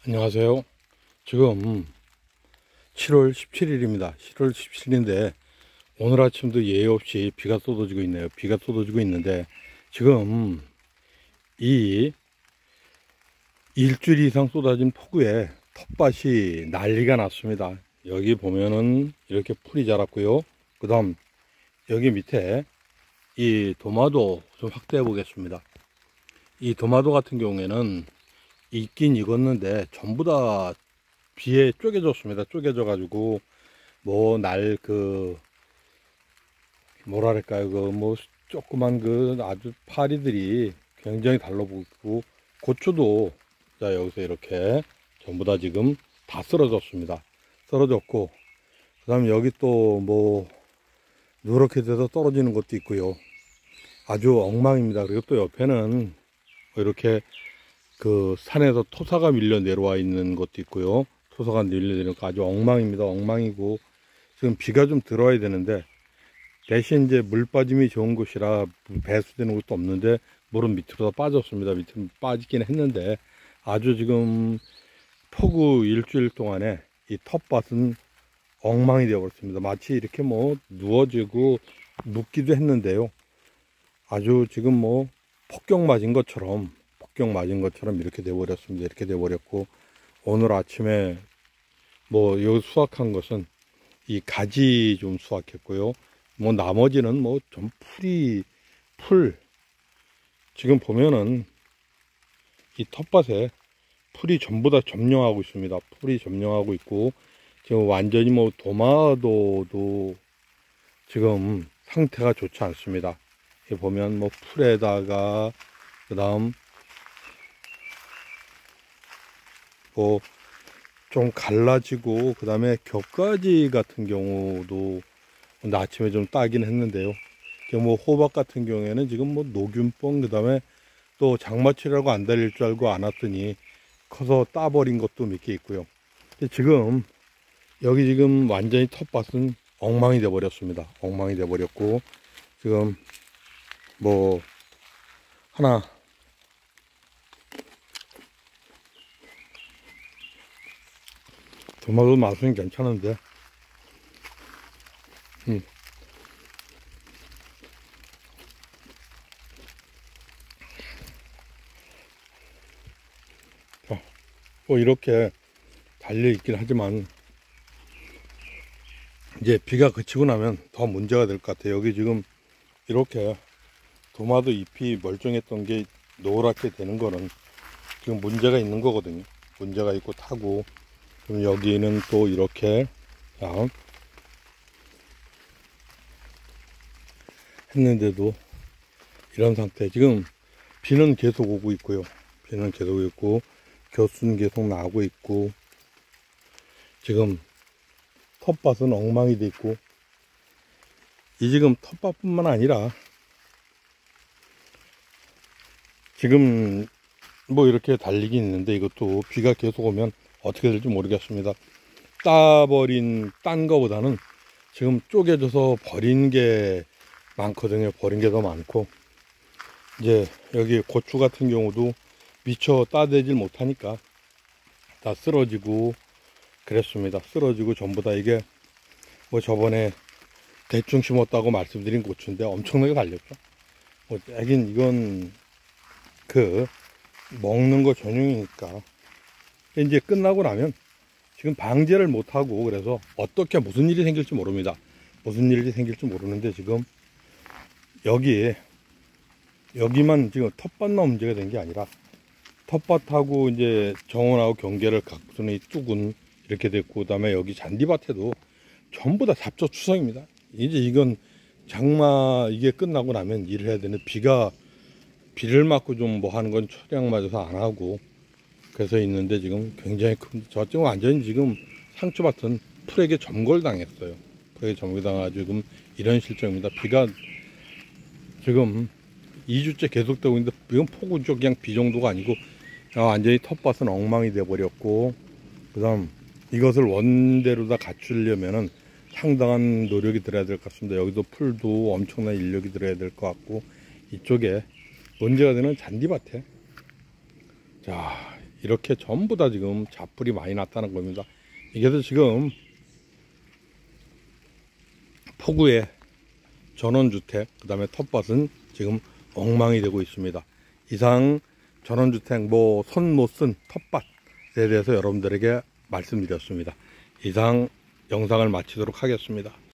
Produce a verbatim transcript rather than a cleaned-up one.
안녕하세요. 지금 칠월 십칠일입니다. 칠월 십칠일인데 오늘 아침도 예의 없이 비가 쏟아지고 있네요. 비가 쏟아지고 있는데 지금 이 일주일 이상 쏟아진 폭우에 텃밭이 난리가 났습니다. 여기 보면은 이렇게 풀이 자랐고요. 그 다음 여기 밑에 이 도마도 좀 확대해 보겠습니다. 이 도마도 같은 경우에는 익긴 익었는데 전부 다 비에 쪼개졌습니다. 쪼개져 가지고 뭐 날 그 뭐랄까요, 그 뭐 조그만 그 아주 파리들이 굉장히 달라붙고, 고추도 자 여기서 이렇게 전부 다 지금 다 쓰러졌습니다. 쓰러졌고, 그 다음에 여기 또 뭐 누렇게 돼서 떨어지는 것도 있고요. 아주 엉망입니다. 그리고 또 옆에는 이렇게 그 산에서 토사가 밀려 내려와 있는 것도 있고요. 토사가 밀려 내려오니까 아주 엉망입니다. 엉망이고, 지금 비가 좀 들어와야 되는데 대신 이제 물 빠짐이 좋은 곳이라 배수되는 것도 없는데 물은 밑으로 다 빠졌습니다. 밑으로 빠지긴 했는데 아주 지금 폭우 일주일 동안에 이 텃밭은 엉망이 되어버렸습니다. 마치 이렇게 뭐 누워지고 눕기도 했는데요. 아주 지금 뭐 폭격 맞은 것처럼 폭격 맞은 것처럼 이렇게 돼버렸습니다. 이렇게 돼버렸고, 오늘 아침에 뭐 요 수확한 것은 이 가지 좀 수확했고요. 뭐 나머지는 뭐 좀 풀이 풀 지금 보면은 이 텃밭에 풀이 전부 다 점령하고 있습니다. 풀이 점령하고 있고, 지금 완전히 뭐 도마도도 지금 상태가 좋지 않습니다. 여기 보면 뭐 풀에다가 그 다음 뭐 좀 갈라지고, 그 다음에 격가지 같은 경우도 오늘 아침에 좀 따긴 했는데요. 지금 뭐 호박 같은 경우에는 지금 뭐 녹균병, 그 다음에 또 장마철이라고 안 달릴 줄 알고 안 왔더니 커서 따버린 것도 몇 개 있고요. 지금 여기 지금 완전히 텃밭은 엉망이 돼 버렸습니다. 엉망이 돼 버렸고, 지금 뭐 하나 도마도 맛은 괜찮은데 음. 자, 뭐 이렇게 달려 있긴 하지만 이제 비가 그치고 나면 더 문제가 될 것 같아요. 여기 지금 이렇게 도마도 잎이 멀쩡했던 게 노랗게 되는 거는 지금 문제가 있는 거거든요. 문제가 있고 타고, 그럼 여기는 또 이렇게 자, 했는데도 이런 상태. 지금 비는 계속 오고 있고요. 비는 계속 오고 있고, 겨수는 계속 나고 있고, 지금 텃밭은 엉망이 돼 있고, 이 지금 텃밭뿐만 아니라 지금 뭐 이렇게 달리기 있는데 이것도 비가 계속 오면 어떻게 될지 모르겠습니다. 따버린 딴 거보다는 지금 쪼개져서 버린 게 많거든요. 버린 게 더 많고, 이제 여기 고추 같은 경우도 미처 따대질 못하니까 다 쓰러지고 그랬습니다. 쓰러지고 전부 다 이게 뭐 저번에 대충 심었다고 말씀드린 고추인데 엄청나게 달렸죠. 뭐 하긴 이건 그 먹는 거 전용이니까. 이제 끝나고 나면 지금 방제를 못하고, 그래서 어떻게 무슨 일이 생길지 모릅니다. 무슨 일이 생길지 모르는데 지금 여기에 여기만 지금 텃밭만 문제가 된 게 아니라 텃밭하고 이제 정원하고 경계를 갖고서는 이 뚝은 이렇게 됐고, 그 다음에 여기 잔디밭에도 전부 다 잡초추성입니다. 이제 이건 장마 이게 끝나고 나면 일을 해야 되는, 비가 비를 맞고 좀 뭐 하는 건 초량 맞아서 안 하고 그래서 있는데 지금 굉장히 큰, 저쪽 완전히 지금 상추밭은 풀에게 점골당했어요. 풀에게 점골당하고 지금 이런 실정입니다. 비가 지금 이 주째 계속되고 있는데 이건 폭우죠. 그냥 비 정도가 아니고 완전히 텃밭은 엉망이 돼 버렸고, 그 다음 이것을 원대로 다 갖추려면은 상당한 노력이 들어야 될 것 같습니다. 여기도 풀도 엄청난 인력이 들어야 될 것 같고, 이쪽에 문제가 되는 잔디밭에 자 이렇게 전부 다 지금 잡풀이 많이 났다는 겁니다. 이게 지금 포구에 전원주택, 그 다음에 텃밭은 지금 엉망이 되고 있습니다. 이상 전원주택 뭐 손 못 쓴 텃밭에 대해서 여러분들에게 말씀드렸습니다. 이상 영상을 마치도록 하겠습니다.